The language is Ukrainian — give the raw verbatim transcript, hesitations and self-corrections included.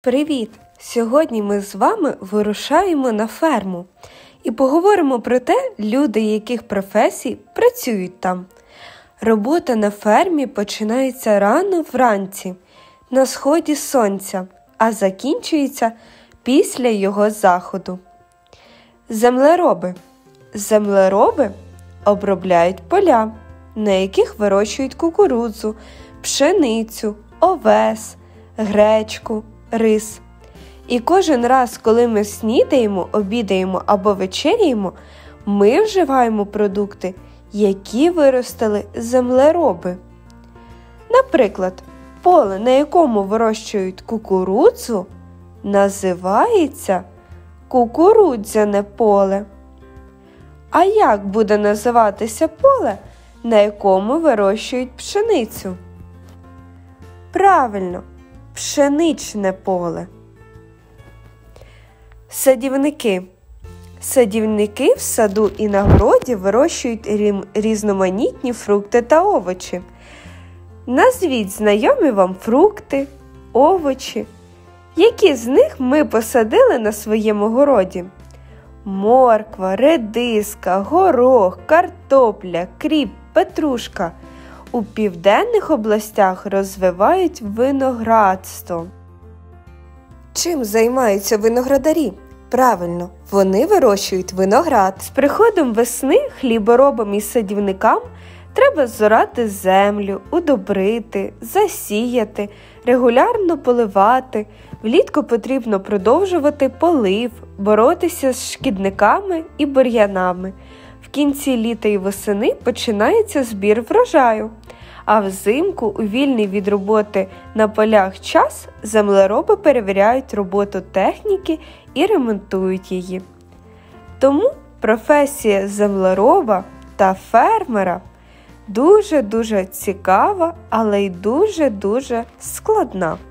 Привіт! Сьогодні ми з вами вирушаємо на ферму і поговоримо про те, люди яких професій працюють там. Робота на фермі починається рано вранці, на сході сонця, а закінчується після його заходу. Землероби. Землероби обробляють поля, на яких вирощують кукурудзу, пшеницю, овес, гречку, рис. І кожен раз, коли ми снідаємо, обідаємо або вечеряємо, ми вживаємо продукти, які виростили землероби. Наприклад, поле, на якому вирощують кукурудзу, називається кукурудзяне поле. А як буде називатися поле, на якому вирощують пшеницю? Правильно, пшеничне поле. Садівники. Садівники в саду і на городі вирощують різноманітні фрукти та овочі. Назвіть знайомі вам фрукти, овочі. Які з них ми посадили на своєму городі? Морква, редиска, горох, картопля, кріп, петрушка. У південних областях розвивають виноградство. Чим займаються виноградарі? Правильно, вони вирощують виноград. З приходом весни хліборобам і садівникам треба зорати землю, удобрити, засіяти, регулярно поливати. Влітку потрібно продовжувати полив, боротися з шкідниками і бур'янами. В кінці літа і восени починається збір врожаю. А взимку у вільний від роботи на полях час землероби перевіряють роботу техніки і ремонтують її. Тому професія землероба та фермера дуже-дуже цікава, але й дуже-дуже складна.